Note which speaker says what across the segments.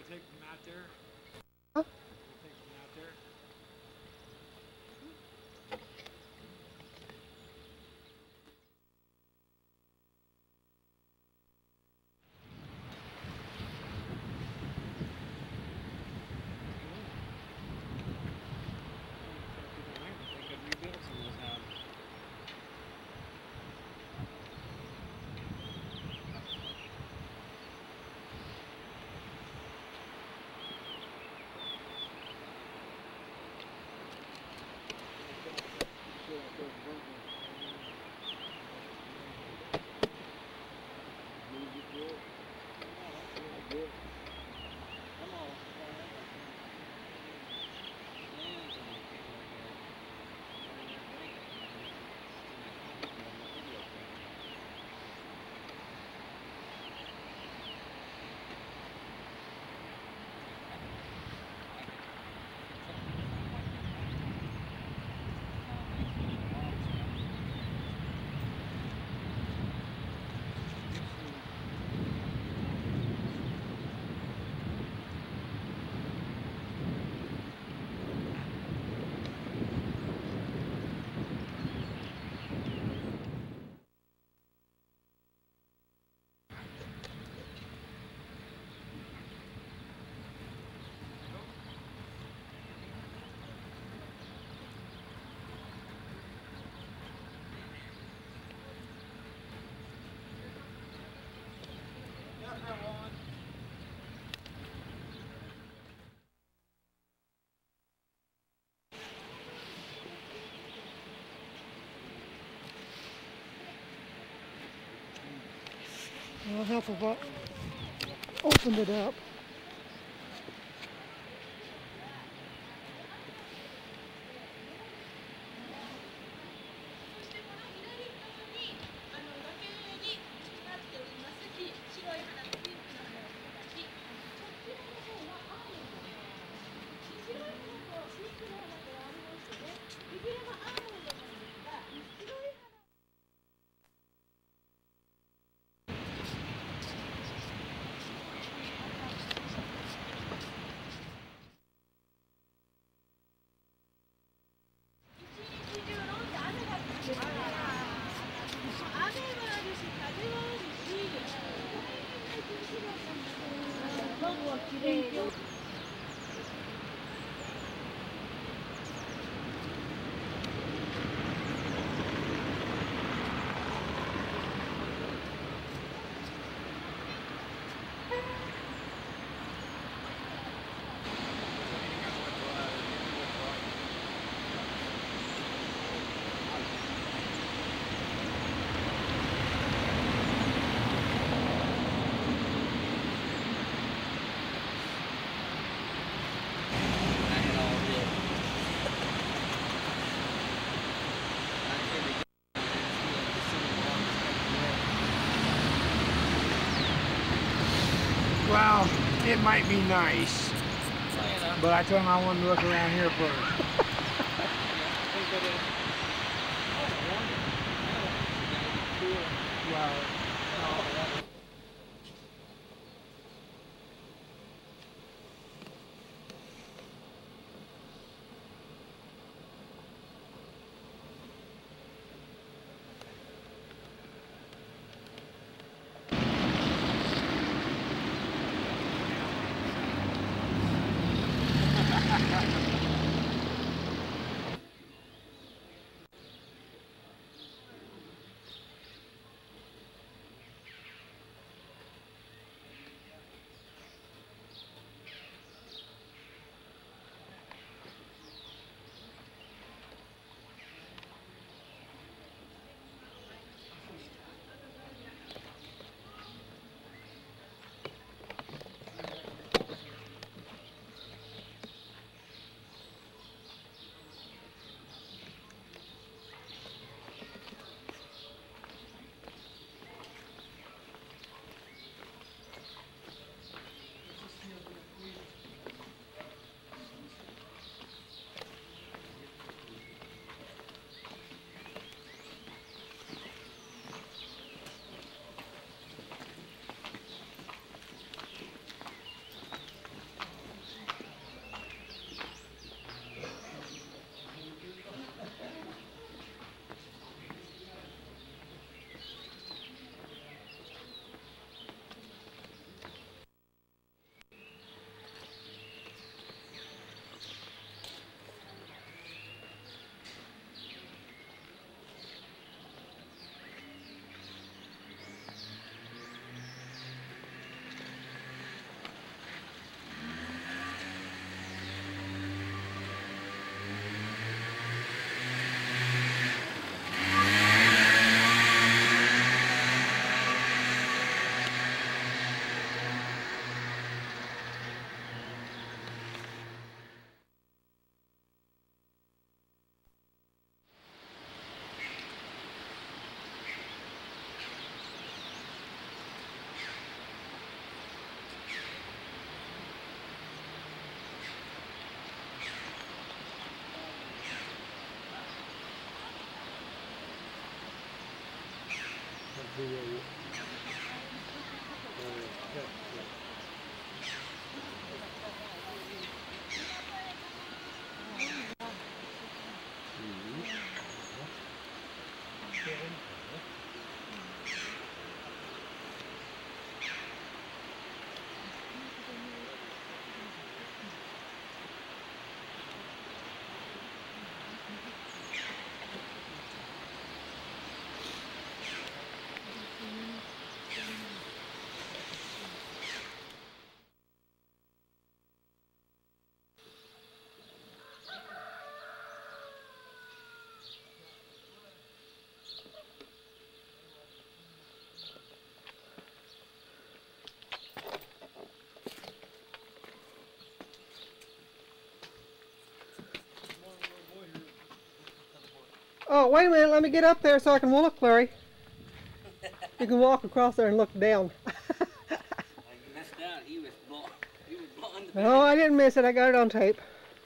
Speaker 1: take them out there?
Speaker 2: Huh?
Speaker 1: We'll take them out there. They could rebuild some of those houses.
Speaker 2: Well, half of what opened it up.
Speaker 1: Well, it might be nice, but I told him I wanted to look around here first. Well,
Speaker 2: Oh, wait a minute. Let me get up there so I can look, Larry. You can walk across there and look down.
Speaker 3: You missed out. He was blowing the
Speaker 2: No, I didn't miss it. I got it on tape.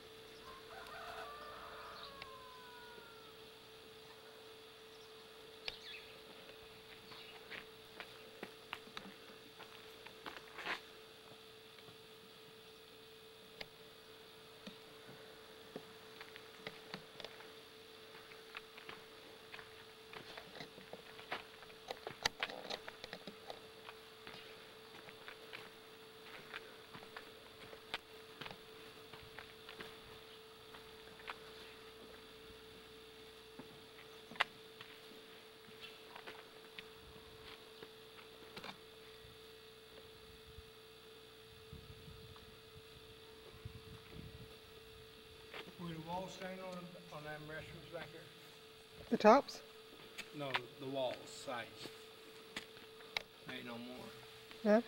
Speaker 1: Were the walls staying on them restrooms back there?
Speaker 2: The tops?
Speaker 1: No, the walls, sides. Ain't no more.
Speaker 2: Yeah.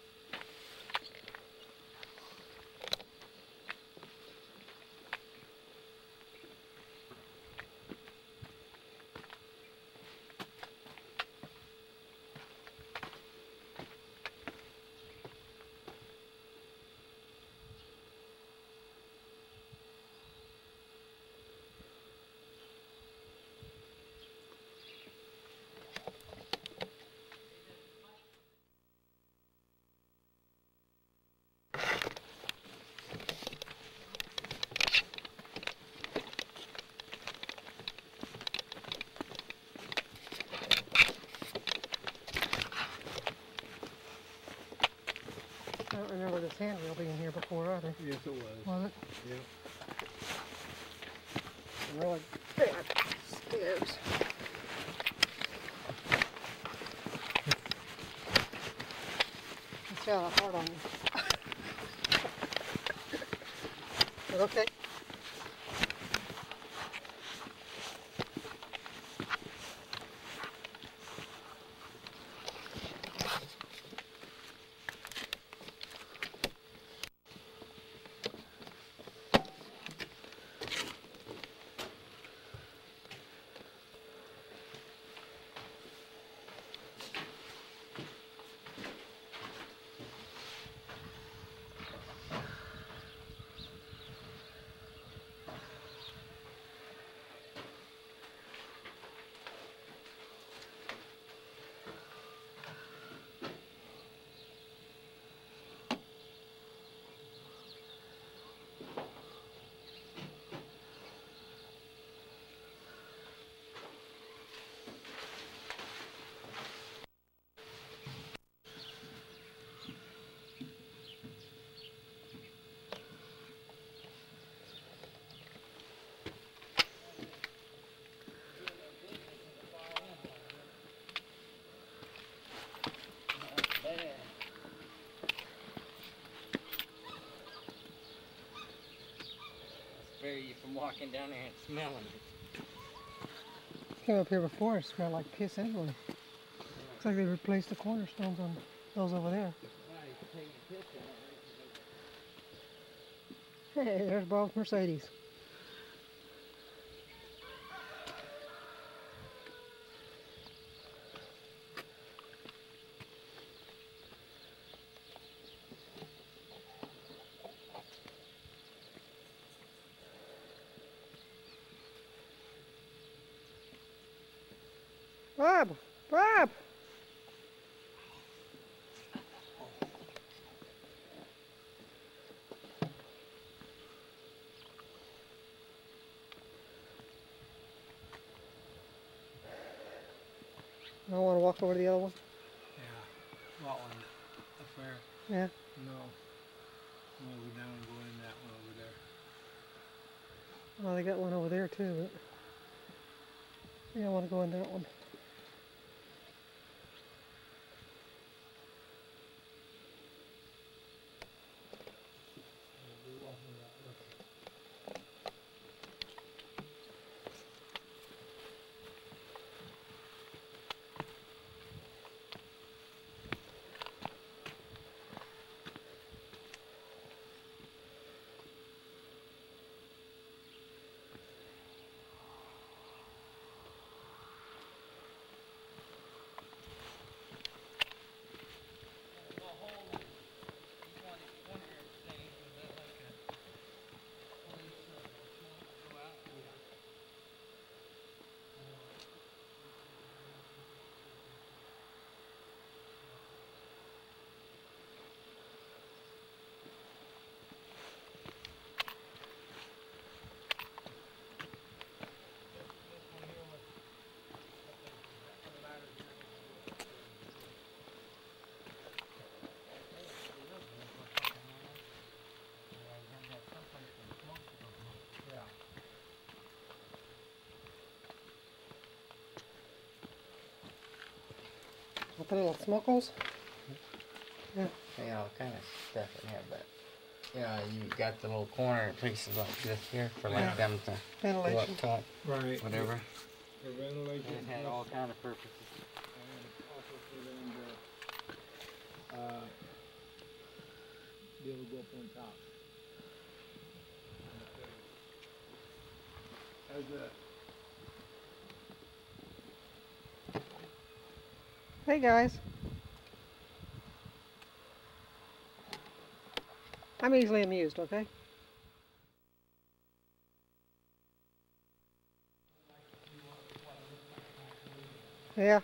Speaker 2: I don't remember this handrail being here before either.
Speaker 1: Yes, it was.
Speaker 2: Was it?
Speaker 1: Yep.
Speaker 2: Really bad stairs. It's got hard on you. But okay.
Speaker 3: Spare you from walking down there and smelling it.
Speaker 2: Came up here before, it smelled like piss anyway. Looks like they replaced the cornerstones on those over there. Hey, there's Bob's Mercedes. Bob! Bob! I want to walk over to the other one.
Speaker 1: Yeah. What one? Up there?
Speaker 2: Yeah.
Speaker 1: No. We'll go down and go in that one over there.
Speaker 2: Well, they got one over there too, but yeah, I want to go in that one. tenemos smokles. Yeah.
Speaker 3: They got all kind of stuff in here, but you know, you got the little corner pieces like this here for like them to go up top,
Speaker 1: Right.
Speaker 3: whatever.
Speaker 1: For ventilation.
Speaker 3: It had all kind of purposes.
Speaker 1: And also for them to be able to go up on top. As a
Speaker 2: Hey guys. I'm easily amused, okay? Yeah.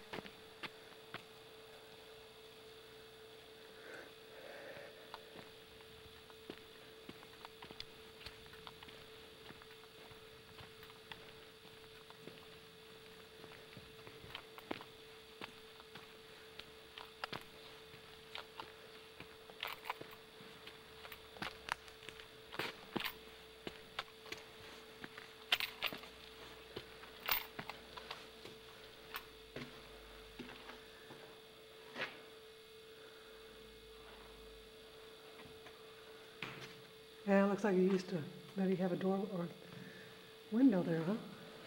Speaker 2: Yeah, it looks like you used to maybe have a door or window there, huh?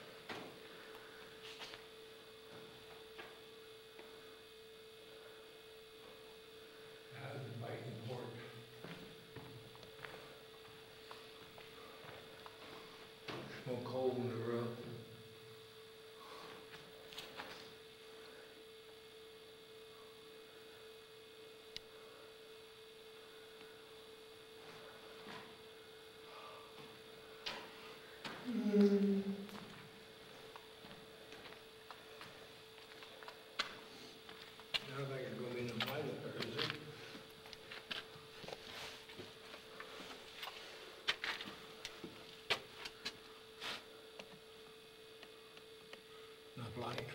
Speaker 1: more cold in the room. I don't think it's going to be no light up there, is it? Not light.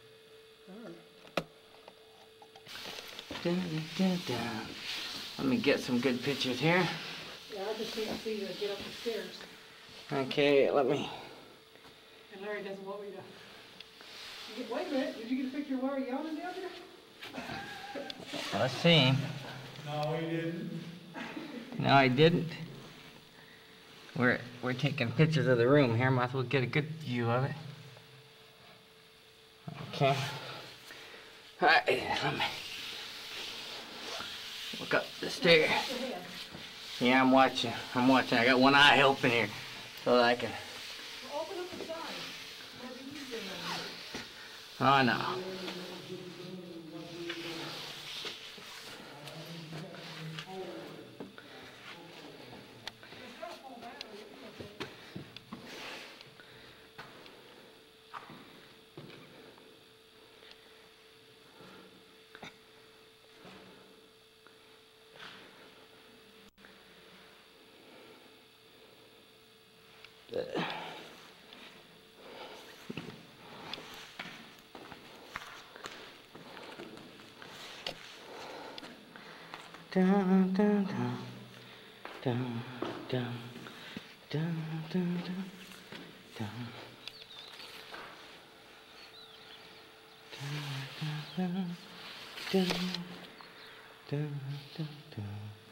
Speaker 3: Dun, dun, dun. Let me get some good pictures here.
Speaker 2: Yeah, I just need to see you get up the stairs.
Speaker 3: Okay, let me.
Speaker 2: And Larry doesn't want me to. Wait a minute, did you get a picture of Larry yawning down there?
Speaker 3: Let's see.
Speaker 1: No, he didn't.
Speaker 3: No, I didn't. We're taking pictures of the room here. Might as well get a good view of it. Okay. All right, let me look up the stairs. Yeah, I'm watching. I got one eye open here so that I can.
Speaker 2: Well, open up the side. Maybe you can,
Speaker 3: Oh no. Dun, dun, dun, dun, dun, dun, dun, dun, dun. Dun, dun, dun, dun, dun.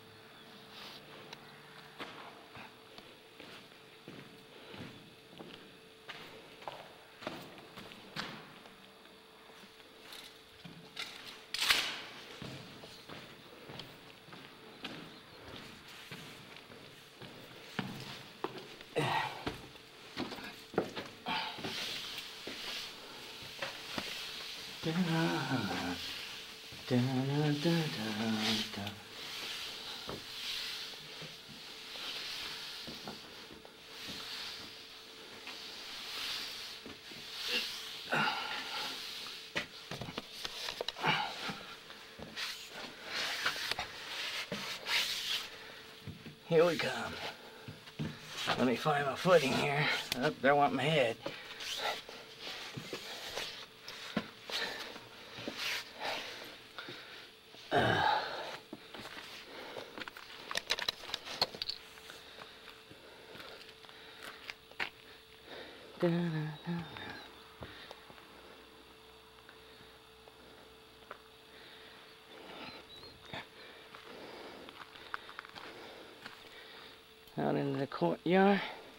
Speaker 3: Here we come. Let me find my footing here. Up there went my head. out into the courtyard.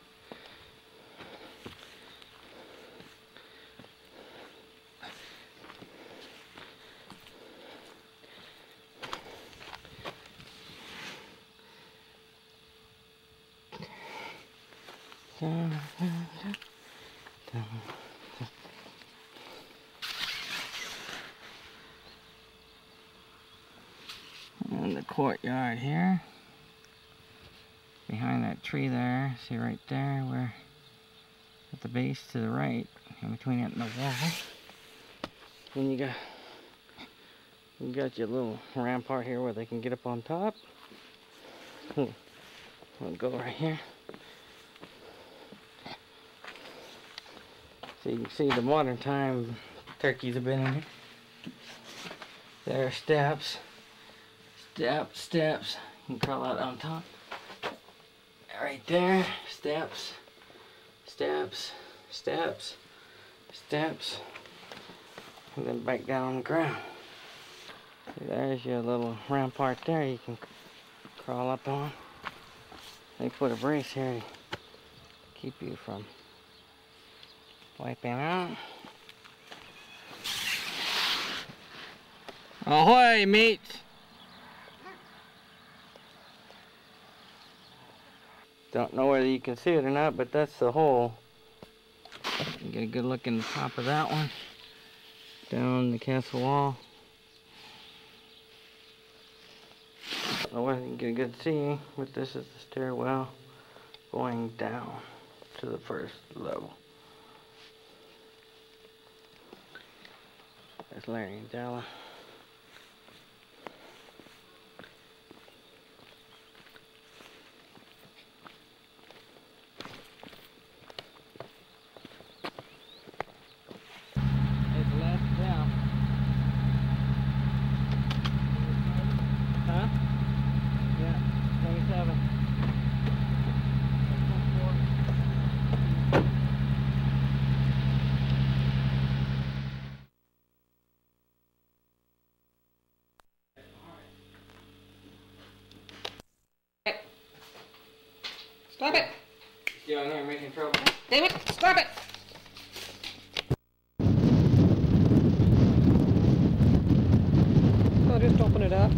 Speaker 3: In the courtyard here, behind that tree there, see right there, where at the base to the right, in between it and the wall. Then you got your little rampart here where they can get up on top. We'll go right here. So you can see the modern time turkeys have been in here. There are steps. Steps. You can crawl out on top. Right there. Steps. And then back down on the ground. See, there's your little rampart there you can crawl up on. They put a brace here to keep you from wiping out. Ahoy, mates! Don't know whether you can see it or not, but that's the hole. You get a good look in the top of that one. Down the castle wall. Don't know whether you can get a good see, but this is the stairwell going down to the first level. There's Larry and Della.
Speaker 2: Stop it!
Speaker 3: Still in here making trouble.
Speaker 2: Damn it! Stop it! I'll just open it up.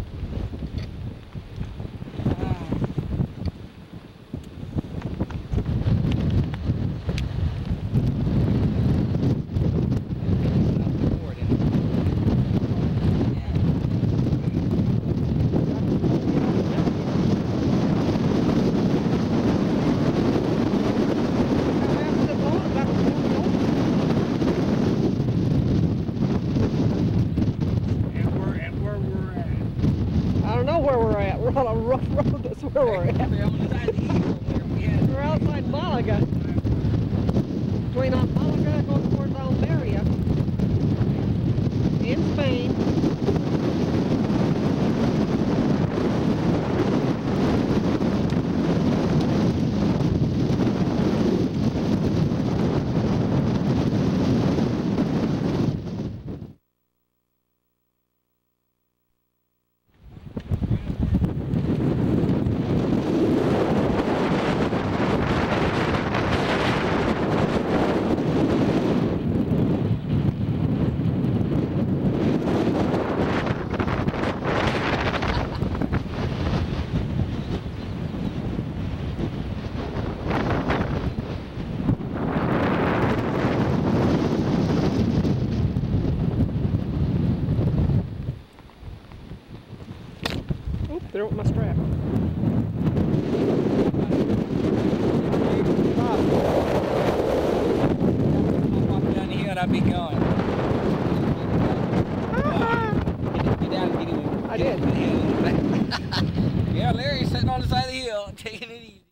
Speaker 2: We're on a rough road, that's where we're at. We're outside Malaga. Between Malaga going towards Almeria in Spain. There went my strap.
Speaker 3: I'll walk down the hill and I'll be going. Get down and get him.
Speaker 2: I did.
Speaker 3: Yeah, Larry's sitting on the side of the hill, taking it easy.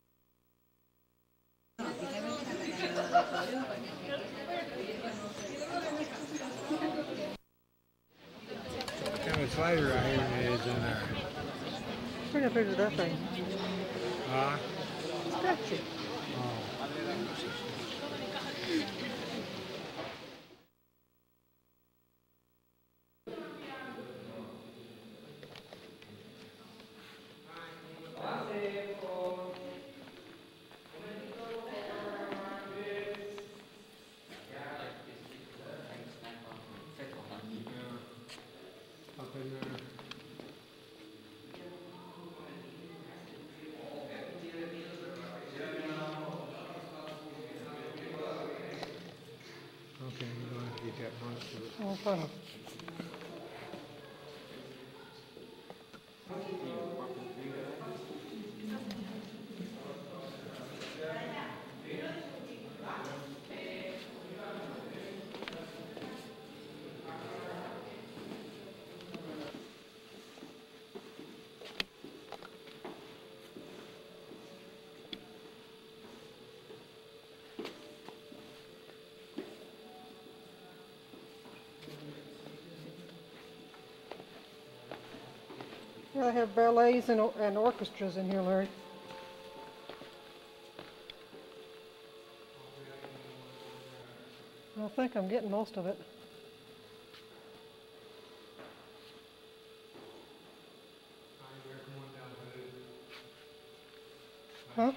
Speaker 1: What kind of slider I hear is in there?
Speaker 2: Where did I figure that thing? Statue. Oh, fun. Yeah, they have ballets and orchestras in here, Larry. I think I'm getting most of it. Huh?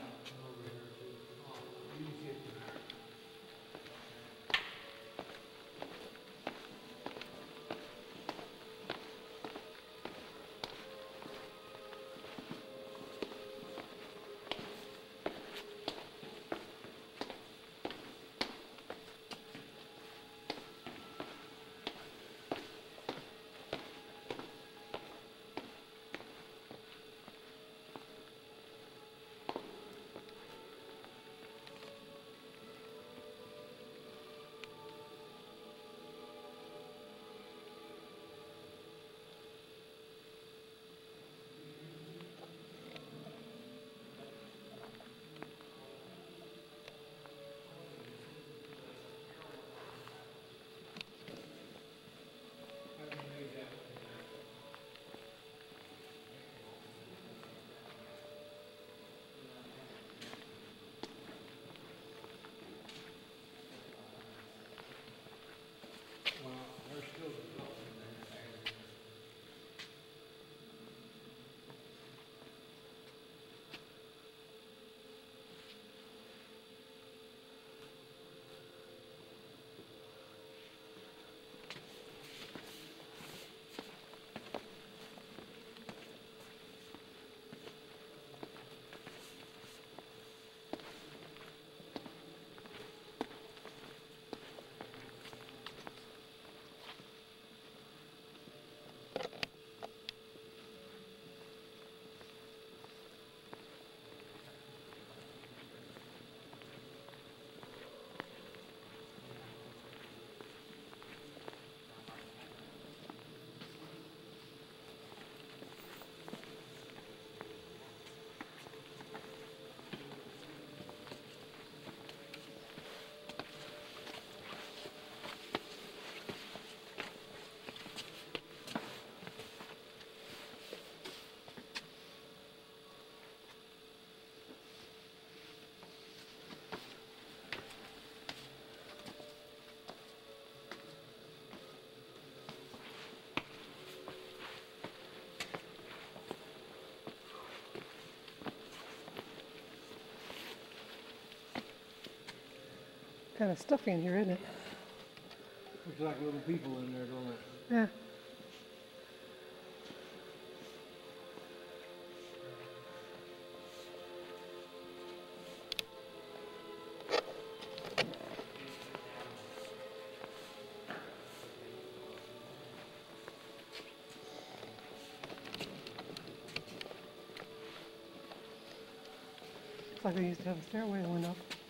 Speaker 2: Kind of stuffy in here, isn't it?
Speaker 1: Looks like little people in there, don't it?
Speaker 2: Yeah. Looks like they used to have a stairway that went up.